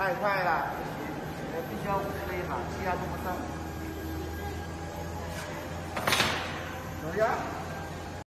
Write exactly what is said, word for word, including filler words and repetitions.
太快了，必须要五十个一码，气压跟不上。等一下。